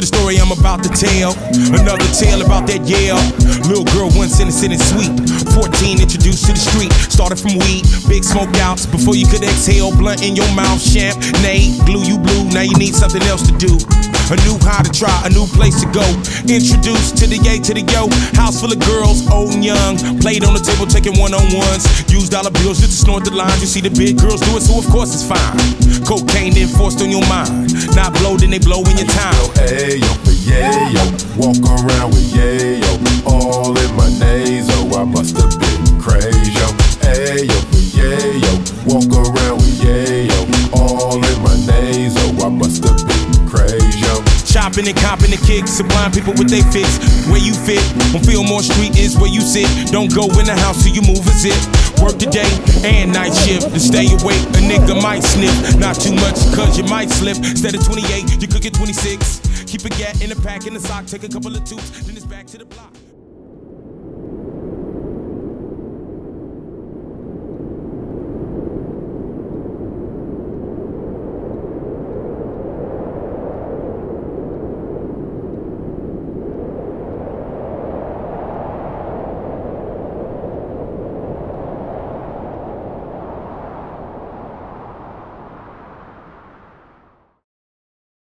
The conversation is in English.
to the story I'm about to tell. Another tale about that Yale. Little girl once innocent and sweet. 14 introduced to the street. Started from weed, big smoke outs. Before you could exhale, blunt in your mouth. Champagne, glue you blue. Now you need something else to do. A new high to try, a new place to go. Introduced to the A to the yo. House full of girls, old and young. Played on the table, taking one-on-ones. Used dollar bills just to snort the lines. You see the big girls do it, so of course it's fine. Cocaine then forced on your mind. Not blow, then they blow in your time. Ayo, for yayo, walk around with yayo, all in my nasal. I must have been crazy. Ayo, for yayo, walk around with yayo, all in my nasal. I must have been crazy. Chopping and copping the kicks, supplying people with they fix. Where you fit, on Fillmore Street is where you sit. Don't go in the house till you move a zip. Work the day and night shift. To stay awake, a nigga might snip. Not too much, cause you might slip. Instead of 28, you could get 26. Keep a gat in the pack, in the sock, take a couple of toots, then it's back to the block.